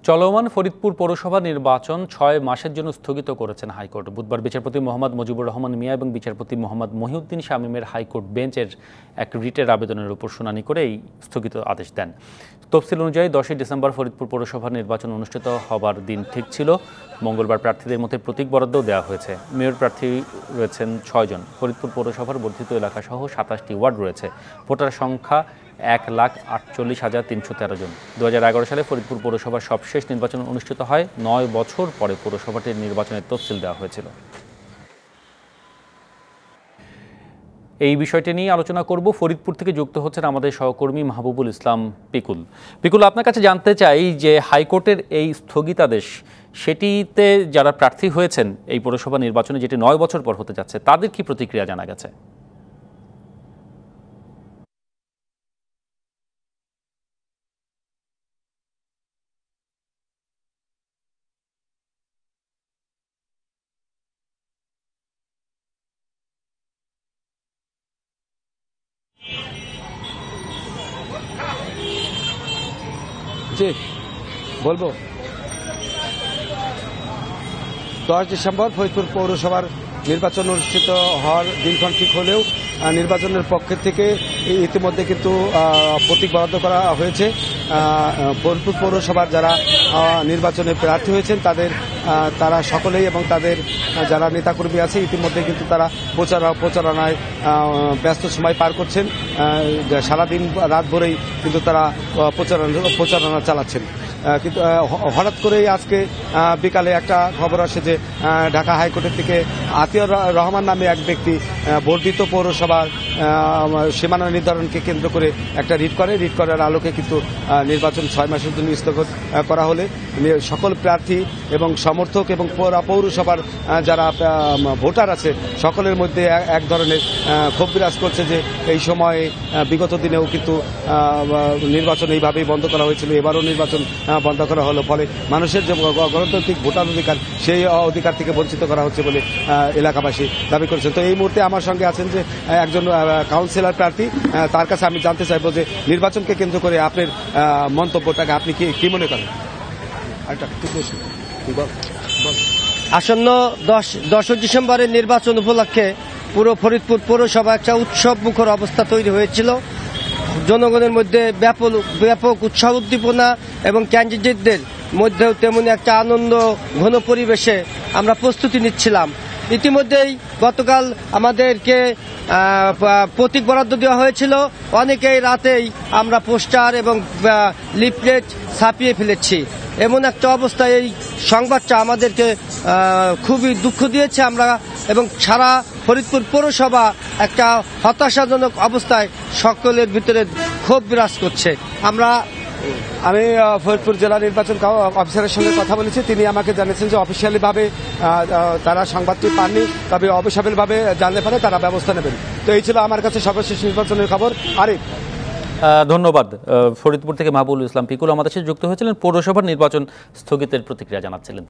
চলমান ফরিদপুর পৌরসভা নির্বাচন 6 মাসের জন্য স্থগিত করেছেন হাইকোর্ট। বুধবার বিচারপতি মোহাম্মদ মুজিবুর রহমান মিয়া এবং বিচারপতি মোহাম্মদ মহিউদ্দিন শামীমের হাইকোর্ট বেঞ্চের এক রিটের আবেদনের উপর শুনানি করে এই স্থগিত আদেশ দেন। তফসিল অনুযায়ী 10 ডিসেম্বর ফরিদপুর পৌরসভা নির্বাচন অনুষ্ঠিত হবার দিন ঠিক ছিল। মঙ্গলবার প্রার্থীদের মধ্যে প্রতীক বরাদ্দও দেওয়া হয়েছে। মেয়র প্রার্থী রয়েছেন 6 জন। ফরিদপুর পৌরসভার বর্ধিত এলাকাসহ 27টি ওয়ার্ড রয়েছে। ভোটার সংখ্যা 1,48,313 জন। 2011 সালে ফরিদপুর পৌরসভার সবশেষ নির্বাচন অনুষ্ঠিত হয়। 9 বছর পরে পৌরসভাটির নির্বাচনের তফসিল দেওয়া হয়েছিল। এই বিষয়টি নিয়ে আলোচনা করব। ফরিদপুর থেকে যুক্ত হচ্ছেন আমাদের সহকর্মী মাহবুবুল ইসলাম পিকুল। পিকুল, আপনার কাছে জানতে চাই যে হাইকোর্টের এই স্থগিতাদেশ, সেটিতে যারা প্রার্থী হয়েছেন এই পৌরসভা নির্বাচনে, যেটি 9 বছর পর হতে যাচ্ছে, তাদের কি প্রতিক্রিয়া জানা গেছে? জি বলবো, 10 ডিসেম্বর ফরিদপুর পৌরসভার নির্বাচন অনুষ্ঠিত হওয়ার দিনক্ষণ ঠিক হলেও নির্বাচনের পক্ষের থেকে ইতিমধ্যে কিন্তু প্রতীক বরাদ্দ করা হয়েছে। ফরিদপুর পৌরসভার যারা নির্বাচনে প্রার্থী হয়েছেন তারা সকলেই এবং তাদের যারা নেতাকর্মী আছে ইতিমধ্যে কিন্তু তারা প্রচারণায় ব্যস্ত সময় পার করছেন। সারাদিন রাত ভরেই কিন্তু তারা প্রচারণা চালাচ্ছেন। কিন্তু হঠাৎ করেই আজকে বিকালে একটা খবর আসে যে ঢাকা হাইকোর্টের থেকে আতিয়ার রহমান নামে এক ব্যক্তি বর্ধিত পৌরসভার সীমানা নির্ধারণকে কেন্দ্র করে একটা রিট করার আলোকে কিন্তু নির্বাচন 6 মাসের জন্য স্থগিত করা হলে সকল প্রার্থী এবং সমর্থক এবং পৌরসভার যারা ভোটার আছে সকলের মধ্যে এক ধরনের ক্ষোভ বিরাজ করছে যে এই সময়ে বিগত দিনেও কিন্তু নির্বাচন এইভাবেই বন্ধ করা হয়েছিল, এবারও নির্বাচন বন্ধ করা হলো। ফলে মানুষের যে গণতান্ত্রিক ভোটার অধিকার, সেই অধিকার থেকে বঞ্চিত করা হচ্ছে বলে এলাকাবাসী দাবি করেছেন। তো এই মুহূর্তে আমার সঙ্গে আছেন যে একজন কাউন্সিলর প্রার্থী, তার কাছে আমি জানতে চাইবো যে নির্বাচনকে কেন্দ্র করে আপনার মন্তব্যটাকে আপনি কি মনে করেন? আসন্ন 10 ডিসেম্বরের নির্বাচন উপলক্ষে পুরো ফরিদপুর পৌরসভা একটা উৎসব মুখর অবস্থা তৈরি হয়েছিল। জনগণের মধ্যে ব্যাপক উৎসাহ উদ্দীপনা এবং ক্যান্ডিডেটদের মধ্যেও তেমনি একটা আনন্দ ঘন পরিবেশে আমরা প্রস্তুতি নিচ্ছিলাম। ইতিমধ্যেই গতকাল আমাদেরকে প্রতীক বরাদ্দ দেওয়া হয়েছিল। অনেকেই রাতেই আমরা পোস্টার এবং লিফলেট ছাপিয়ে ফেলেছি। এমন একটা অবস্থায় এই সংবাদটা আমাদেরকে খুবই দুঃখ দিয়েছে আমরা, এবং সারা ফরিদপুর পৌরসভা একটা হতাশাজনক অবস্থায় সকলের ভিতরে ক্ষোভ বিরাজ করছে। আমি ফরিদপুর জেলা নির্বাচন অফিসারের সঙ্গে কথা বলেছি। তিনি আমাকে জানিয়েছেন যে অফিসিয়ালি ভাবে তারা সংবাদটি পাননি, তবে অফিসিয়াল ভাবে জানলে পারে তারা ব্যবস্থা নেবেন। তো এই ছিল আমার কাছে সর্বশেষ নির্বাচনের খবর। আরিফ, ধন্যবাদ। ফরিদপুর থেকে মাহবুবুল ইসলাম পিকুল আমাদের সাথে যুক্ত হয়েছিলেন, পৌরসভার নির্বাচন স্থগিতের প্রতিক্রিয়া জানাচ্ছিলেন।